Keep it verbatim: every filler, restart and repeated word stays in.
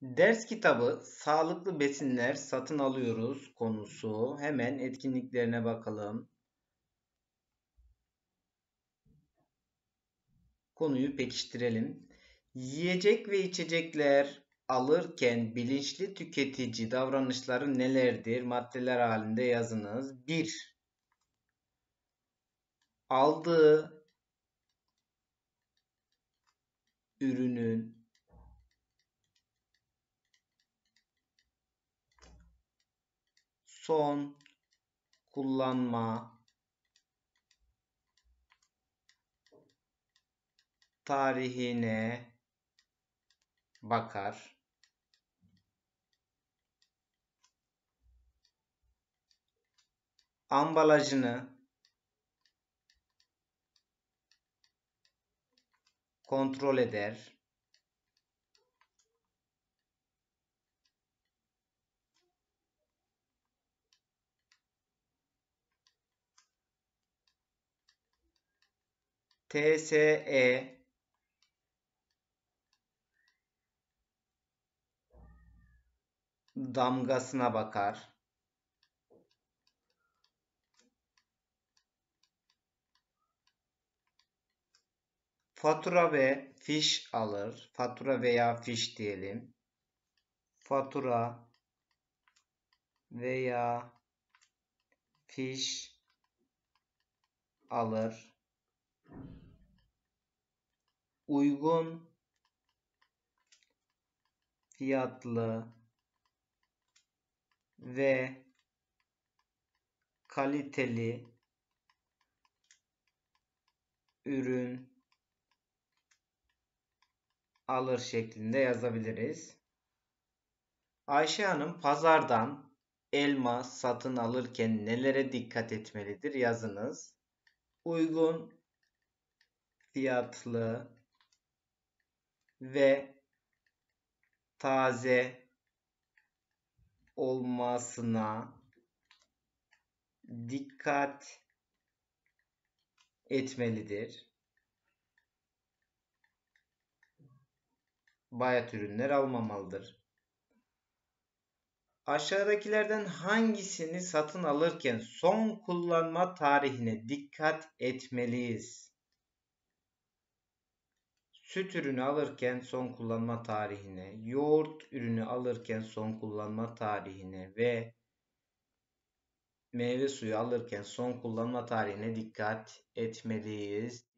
Ders kitabı sağlıklı besinler satın alıyoruz konusu. Hemen etkinliklerine bakalım. Konuyu pekiştirelim. Yiyecek ve içecekler alırken bilinçli tüketici davranışları nelerdir? Maddeler halinde yazınız. bir. Aldığı ürünün son kullanma tarihine bakar. Ambalajını kontrol eder. T S E damgasına bakar. Fatura ve fiş alır. Fatura veya fiş diyelim. Fatura veya fiş alır. Uygun fiyatlı ve kaliteli ürün alır şeklinde yazabiliriz. Ayşe Hanım pazardan elma satın alırken nelere dikkat etmelidir? Yazınız. Uygun fiyatlı ve taze olmasına dikkat etmelidir. Bayat ürünler almamalıdır. Aşağıdakilerden hangisini satın alırken son kullanma tarihine dikkat etmeliyiz? Süt ürünü alırken son kullanma tarihine, yoğurt ürünü alırken son kullanma tarihine ve meyve suyu alırken son kullanma tarihine dikkat etmeliyiz